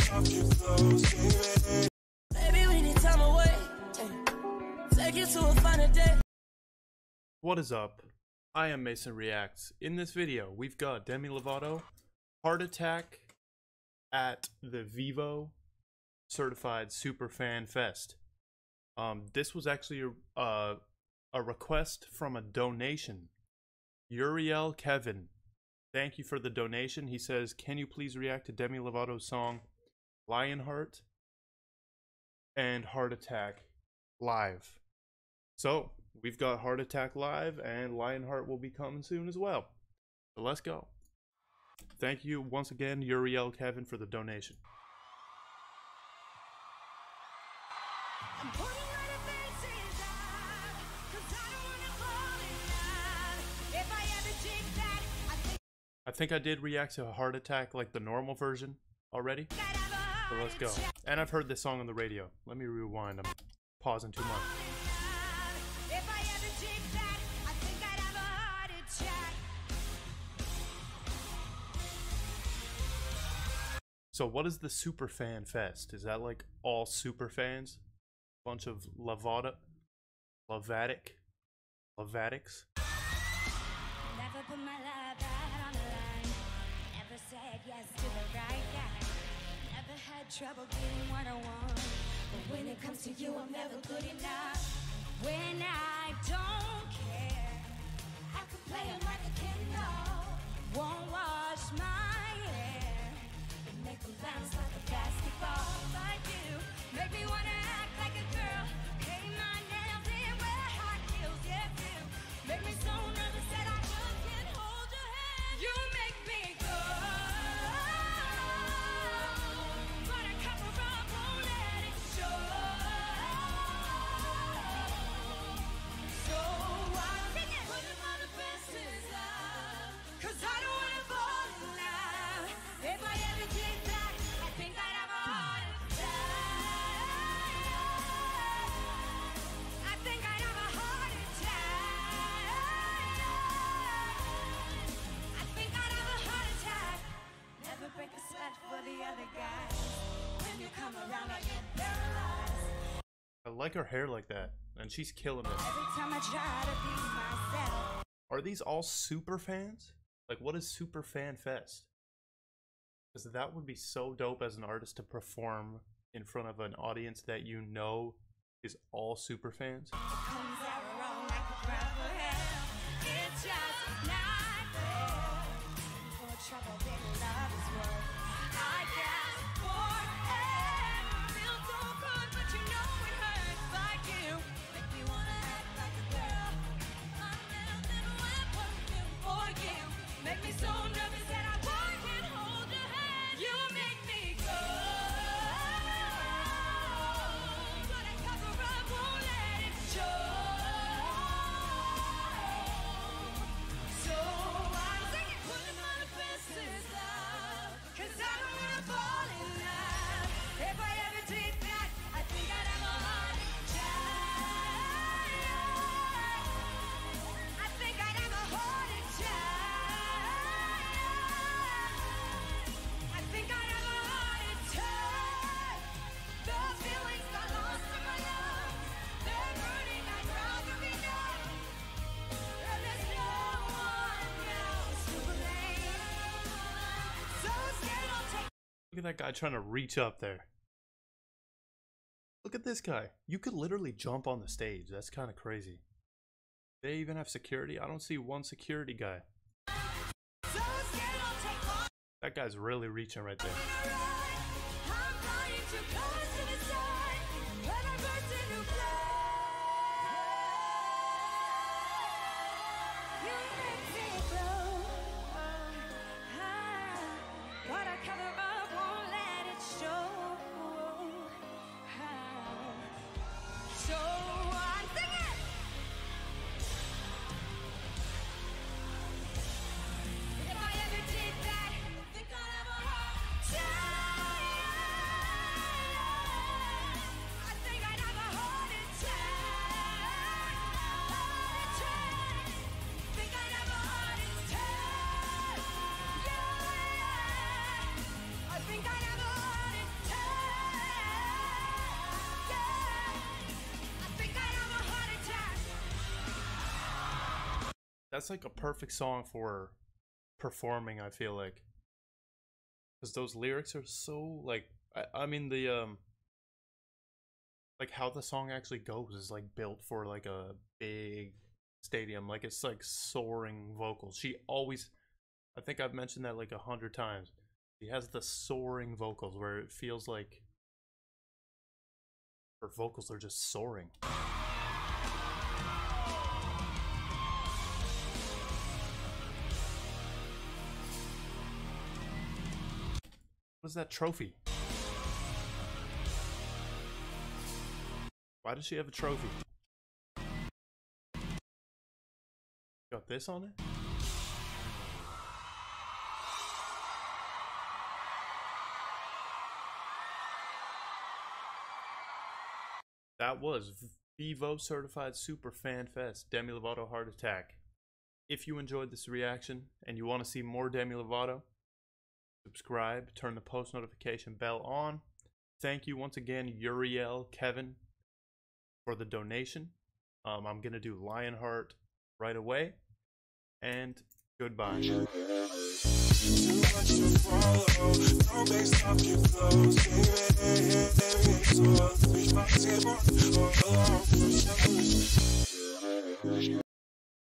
Baby, we need time away. Take you to a finer day. What is up? I am Mason Reacts. In this video, we've got Demi Lovato, Heart Attack at the Vevo Certified SuperFanFest. This was actually a request from a donation. Uriel Kevin, thank you for the donation. He says, can you please react to Demi Lovato's song Lionheart and Heart Attack live? So we've got Heart Attack live, and Lionheart will be coming soon as well. So let's go. Thank you once again, Uriel Kevin, for the donation. I think I did react to a Heart Attack, like the normal version already. So let's go. And I've heard this song on the radio. Let me rewind. I'm pausing too much. So what is the SuperFanFest? Is that like all super fans? Bunch of Lovatics? Never put my life out on the line. Never said yes to the right guy. Never had trouble getting what I want. But when it comes to you, I'm never good enough. When I don't care, I could play it like a Kindle. Won't wash my hair and make them bounce like a basketball. Like you, make me wanna act like a girl. Paint my nails and wear high heels. Yeah, you make me so nervous that I just can't hold your hand. You make me go, but I cover up, won't let it show. So I sing it, put him on the fences up, 'cause I don't wanna fall in love. If I ever did that, I think I'd have a heart attack. I think I'd have a heart attack. I think I'd have a heart attack. Never break a sweat for the other guy. When you come around, I get paralyzed. I like her hair like that, and she's killing it. Every time I try to be myself. Are these all super fans? Like, what is SuperFanFest? Because that would be so dope as an artist to perform in front of an audience that you know is all super fans. Comes out wrong like a cry for help. It's just not fair. For trouble, then love is worth. I guess forever feels so good, but you know it hurts. Like you make me wanna act like a girl. My nails never wear perfume for you. Make me so nervous that I can't hold your hand. You make me go, but I cover up, won't let it show. So I'm singing, put him on the fences up, 'cause I don't wanna fall in love. If I ever did that, I think I'd have a heart attack. I think I'd have a heart attack. I think I'd have a heart attack. The feelings got lost in my lungs. They're burning, I'd rather be numb. And there's no one else to blame. So scared I'll take. Look at that guy trying to reach up there. Look at this guy. You could literally jump on the stage. That's kind of crazy. They even have security? I don't see one security guy. So scared I'll take one. That guy's really reaching right there. I'm flying too close to the sun when I burst into flame. You make me glow. But I cover up, won't let it show. So I'm singing. If I ever did that, I think I'd have a heart attack. That's like a perfect song for performing, I feel like. Because those lyrics are so, like, I mean, the, like, how the song actually goes is, like, built for, like, a big stadium. Like, it's, like, soaring vocals. She always, I think I've mentioned that, like, 100 times. She has the soaring vocals where it feels like her vocals are just soaring. What is that trophy? Why does she have a trophy? Got this on it? That was Vevo Certified Super Fan Fest, Demi Lovato Heart Attack. If you enjoyed this reaction and you want to see more Demi Lovato, subscribe, turn the post notification bell on. Thank you once again, Uriel Kevin, for the donation. I'm going to do Lionheart right away. And goodbye. Too much to follow, no base stop, keep close. Reach my table, all along for